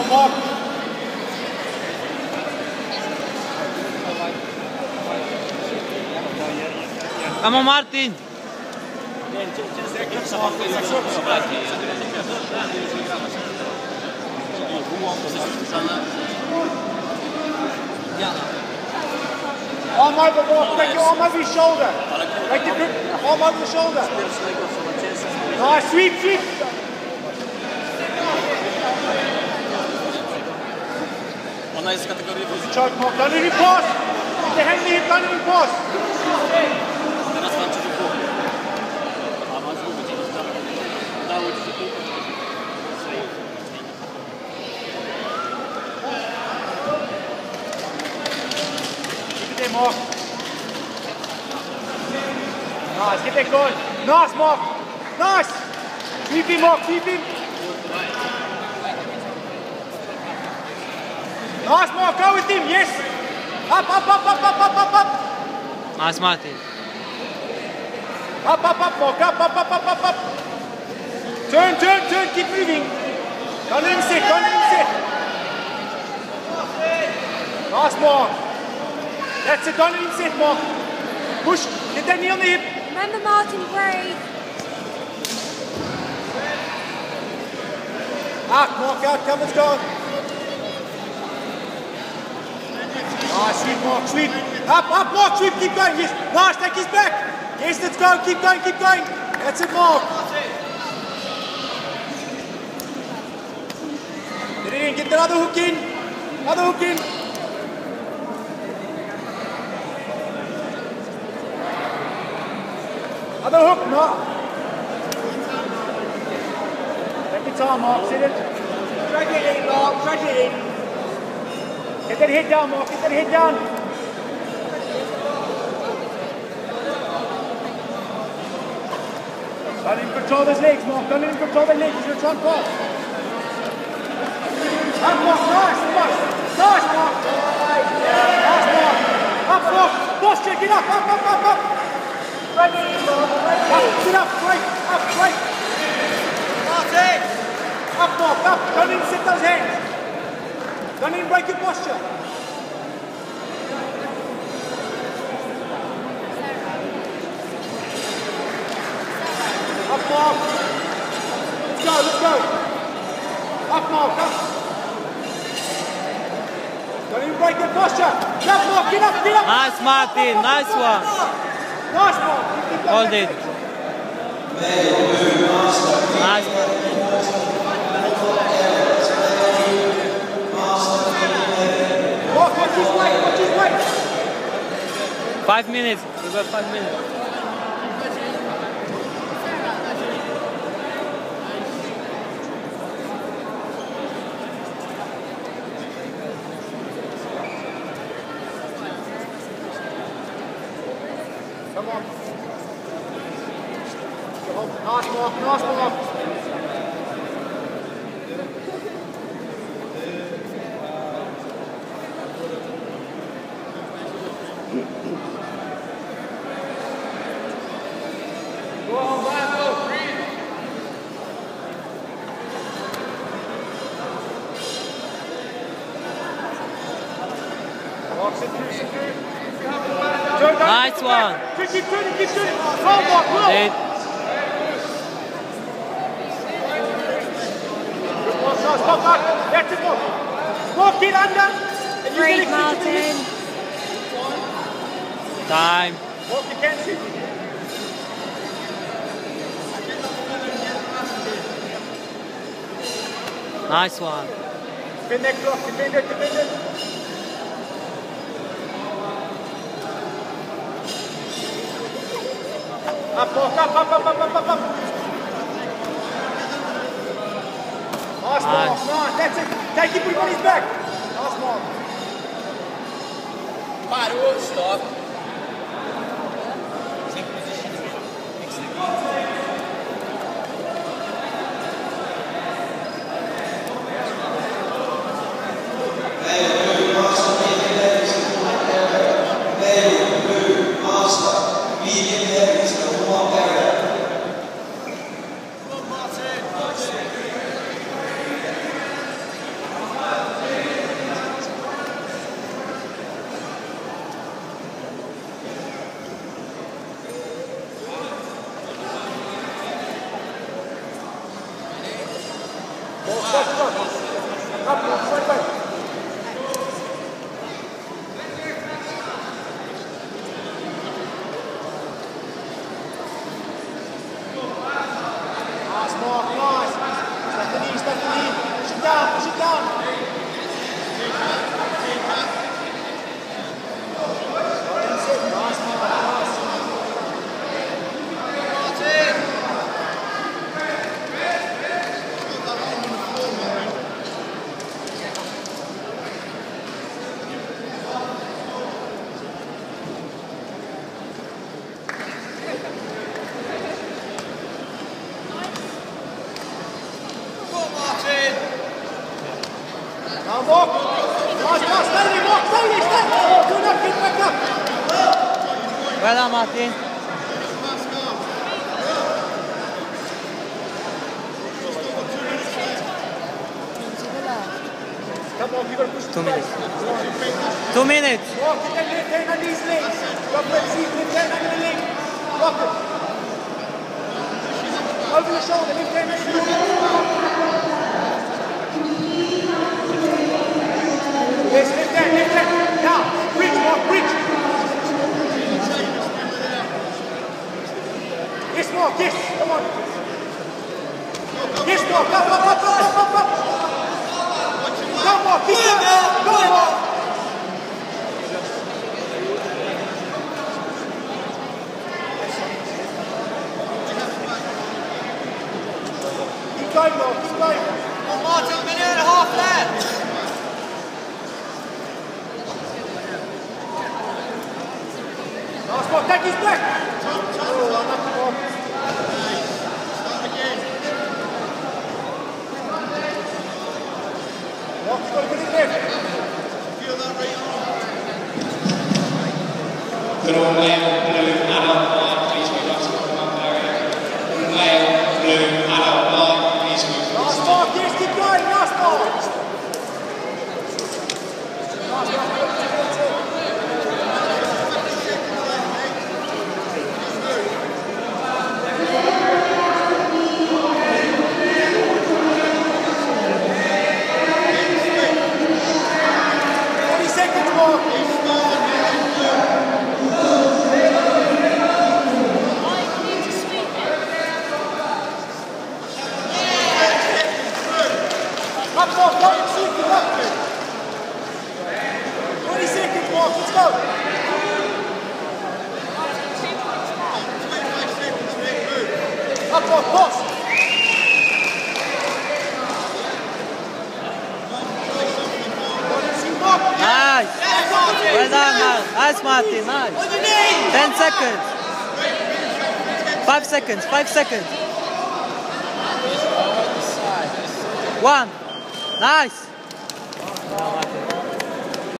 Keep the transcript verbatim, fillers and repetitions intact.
Mark. Come on, Martin. Arm over, Mark. Take your arm over his shoulder. Take the grip. Arm over the shoulder. Nice, sweep, sweep. Ona jest z kategorii wyżej. Choke, Mark. Don't let him pass. Get the hand in him. Don't let him pass. Teraz walczy do głowy. A ma zgubić. Dało ci się tylko. Keep it there, Mark. Nice, get that going. Nice, Mark. Nice. Sweep him, Mark. Sweep him. Nice, Mark. Go with him. Yes. Up, up, up, up, up, up, up, up. Nice, Martin. Up, up, up, Mark. Up, up, up, up, up, up. Turn, turn, turn. Keep moving. Don't let him sit. Don't let him sit. Nice, Mark. That's it. Don't let him sit, Mark. Push. Get that knee on the hip. Remember, Martin, brave. Out, Mark. Out. Cover's gone. Nice, sweep, Mark, sweep. Up, up, Mark, sweep, keep going, yes. Nice, take his back. Yes, let's go, keep going, keep going. That's it, Mark. Get it in, get the other hook in. Other hook in. Other hook, no. Take your time, Mark, sit it. Drag it in, Mark, drag it in. Get that head down, Mark. Get that head down. Don't let him control those legs, Mark. Don't let him control their legs. He's going to try and pass. Up, Mark. Nice, Mark. Nice, Mark. Nice, Mark. Up, Mark. Posture. Get up, up, up, up, up. Up, sit up. Break. Up, break. Up, Mark. Up. Don't let him sit those hands. Don't even break your posture. Up, Mark. Let's go, let's go. Up, Mark, up. Don't even break your posture. Up, Mark, get up, get up. Nice, Martin. Up, up, Nice up, up, one. up. Nice, Mark. Hold it. Nice, Martin. Mark, watch his weight, watch his weight. Five minutes. We got five minutes. Come on. Nice, Mark, nice, Mark. Go on, Bravo. Mark, sit through, sit through. Turn down, Nice keep one. back. Keep turning, keep turning. Come, Mark, go. Hold it. Good one, stop, stop back. That's it, Mark. Mark, get under. And you Brave, get it. Martin. Time. Mark, you can't sit. Nice one. Defend that clock, defend it, defend it. Up, Mark, up, up, up, up, up, up, up. Nice, Mark, Nice. nice, that's it. Take it, put him on his back. Nice, Mark. Parou, stop. Up, right way. Nice, Mark, nice. Step the knee, step the knee. Push it down, push it down. That's it. Nice, Mark, nice. Now walk. Nice pass, Stanley, walk, Stanley, Stanley. Do not get back up. Well done, Martin. Come on, you gotta push Two the minutes. place. Two minutes. Walk it and lift hand on these legs. Drop that seat, lift hand on the leg. Walk it. Over the shoulder, lift hand on the leg. Yes, lift hand, lift hand. Now, reach, walk, reach. Yes, walk, yes, come on. Yes, walk, up, up, up, up, up, up. Come on, keep going, go on. Keep going, Mark, keep going. Well, Martin, a minute and a half left. Last ball, take his back. Oh, unlucky ball. Start again. Mark, you've got to put it left. Feel that right on. Good old male, blue, adult line, please move up to the front area. Male, blue, adult line, please move up. Last ball, yes, keep going, last ball. Last ball, forty seconds more. Up, go, go, shoot, get up. twenty seconds more, let's go. Up, go, boss. Nice. Well done, man. Nice, Martin. Nice. Ten seconds. Five seconds. Five seconds. One. Nice.